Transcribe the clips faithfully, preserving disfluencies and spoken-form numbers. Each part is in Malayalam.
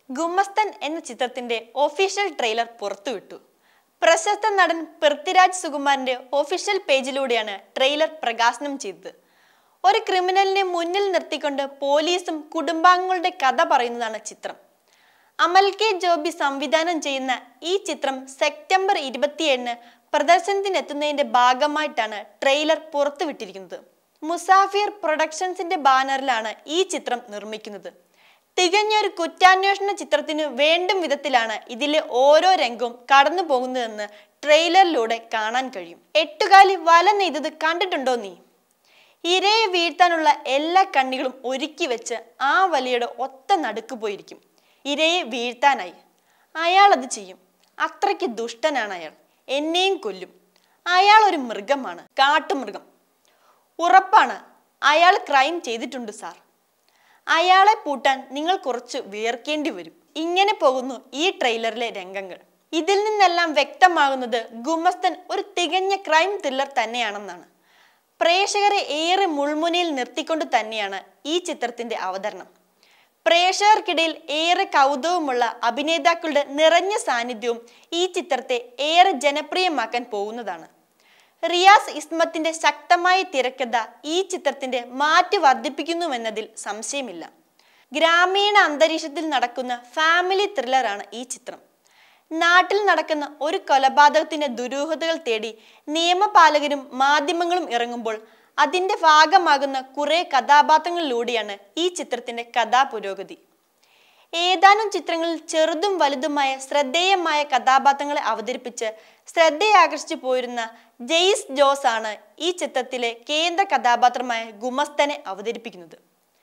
ഗുമസ്തൻ എന്ന ചിത്രത്തിന്റെ ഒഫീഷ്യൽ ട്രെയിലർ പുറത്തുവിട്ടു. പ്രശസ്ത നടൻ പൃഥ്വിരാജ് സുകുമാരന്റെ ഒഫീഷ്യൽ പേജിലൂടെയാണ് ട്രെയിലർ പ്രകാശനം ചെയ്തത്. ഒരു ക്രിമിനലിനെ മുന്നിൽ നിർത്തിക്കൊണ്ട് പോലീസും കുടുംബാംഗങ്ങളുടെ കഥ പറയുന്നതാണ് ചിത്രം. അമൽ കെ ജോബി സംവിധാനം ചെയ്യുന്ന ഈ ചിത്രം സെപ്റ്റംബർ ഇരുപത്തിയേഴിന് പ്രദർശനത്തിനെത്തുന്നതിന്റെ ഭാഗമായിട്ടാണ് ട്രെയിലർ പുറത്തുവിട്ടിരിക്കുന്നത്. മുസാഫിർ പ്രൊഡക്ഷൻസിന്റെ ബാനറിലാണ് ഈ ചിത്രം നിർമ്മിക്കുന്നത്. തികഞ്ഞൊരു കുറ്റാന്വേഷണ ചിത്രത്തിനു വേണ്ടും വിധത്തിലാണ് ഇതിലെ ഓരോ രംഗവും കടന്നു പോകുന്നതെന്ന് ട്രെയിലറിലൂടെ കാണാൻ കഴിയും. എട്ടുകാലി വല നെയ്തത് കണ്ടിട്ടുണ്ടോ നീ? ഇരയെ വീഴ്ത്താനുള്ള എല്ലാ കണ്ണികളും ഒരുക്കി വെച്ച് ആ വലയുടെ ഒത്ത നടുക്ക് പോയിരിക്കും ഇരയെ വീഴ്ത്താനായി. അയാൾ അത് ചെയ്യും. അത്രയ്ക്ക് ദുഷ്ടനാണ് അയാൾ. എന്നെയും കൊല്ലും. അയാൾ ഒരു മൃഗമാണ്, കാട്ടുമൃഗം. ഉറപ്പാണ്, അയാൾ ക്രൈം ചെയ്തിട്ടുണ്ട് സാർ. അയാളെ പൂട്ടാൻ നിങ്ങൾ കുറച്ച് വിയർക്കേണ്ടി വരും. ഇങ്ങനെ പോകുന്നു ഈ ട്രെയിലറിലെ രംഗങ്ങൾ. ഇതിൽ നിന്നെല്ലാം വ്യക്തമാകുന്നത് ഗുമസ്തൻ ഒരു തികഞ്ഞ ക്രൈം ത്രില്ലർ തന്നെയാണെന്നാണ്. പ്രേക്ഷകരെ ഏറെ മുൾമുനയിൽ നിർത്തിക്കൊണ്ട് തന്നെയാണ് ഈ ചിത്രത്തിന്റെ അവതരണം. പ്രേക്ഷകർക്കിടയിൽ ഏറെ കൗതുകമുള്ള അഭിനേതാക്കളുടെ നിറഞ്ഞ സാന്നിധ്യവും ഈ ചിത്രത്തെ ഏറെ ജനപ്രിയമാക്കാൻ പോകുന്നതാണ്. റിയാസ് ഇസ്മത്തിന്റെ ശക്തമായ തിരക്കഥ ഈ ചിത്രത്തിന്റെ മാറ്റ് വർദ്ധിപ്പിക്കുന്നുവെന്നതിൽ സംശയമില്ല. ഗ്രാമീണ അന്തരീക്ഷത്തിൽ നടക്കുന്ന ഫാമിലി ത്രില്ലറാണ് ഈ ചിത്രം. നാട്ടിൽ നടക്കുന്ന ഒരു കൊലപാതകത്തിന്റെ ദുരൂഹതകൾ തേടി നിയമപാലകരും മാധ്യമങ്ങളും ഇറങ്ങുമ്പോൾ അതിന്റെ ഭാഗമാകുന്ന കുറെ കഥാപാത്രങ്ങളിലൂടെയാണ് ഈ ചിത്രത്തിന്റെ കഥാപുരോഗതി. ഏതാനും ചിത്രങ്ങളിൽ ചെറുതും വലുതുമായ ശ്രദ്ധേയമായ കഥാപാത്രങ്ങളെ അവതരിപ്പിച്ച് ശ്രദ്ധയാകർഷിച്ചു പോയിരുന്ന ജെയ്സ് ജോസ് ആണ് ഈ ചിത്രത്തിലെ കേന്ദ്ര കഥാപാത്രമായ ഗുമസ്തനെ അവതരിപ്പിക്കുന്നത്.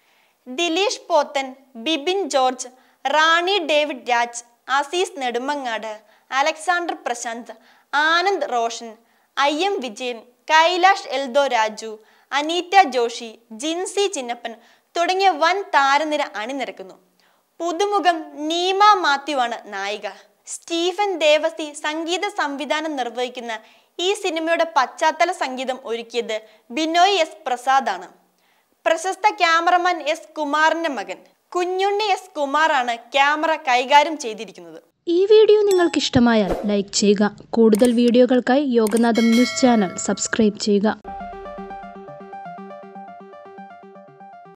ദിലീഷ് പോത്തൻ, ബിബിൻ ജോർജ്, റാണി ഡേവിഡ് രാജ്, അസീസ് നെടുമങ്ങാട്, അലക്സാണ്ടർ പ്രശാന്ത്, ആനന്ദ് റോഷൻ, ഐ എം വിജയൻ, കൈലാഷ് എൽദോ രാജു, അനീറ്റ ജോഷി, ജിൻസി ചിന്നപ്പൻ തുടങ്ങിയ വൻ താരനിര അണിനിരക്കുന്നു. പുതുമുഖം നീമ മാത്യു ആണ് നായിക. സ്റ്റീഫൻ ദേവസി സംഗീത സംവിധാനം നിർവഹിക്കുന്ന ഈ സിനിമയുടെ പശ്ചാത്തല സംഗീതം ഒരുക്കിയത് ബിനോയ് എസ് പ്രസാദ് ആണ്. പ്രശസ്ത ക്യാമറമാൻ എസ് കുമാറിന്റെ മകൻ കുഞ്ഞുണ്ണി എസ് കുമാറാണ് ക്യാമറ കൈകാര്യം ചെയ്തിരിക്കുന്നത്. ഈ വീഡിയോ നിങ്ങൾക്ക് ഇഷ്ടമായാൽ ലൈക്ക് ചെയ്യുക. കൂടുതൽ വീഡിയോകൾക്കായി യോഗനാഥം ന്യൂസ് ചാനൽ സബ്സ്ക്രൈബ് ചെയ്യുക.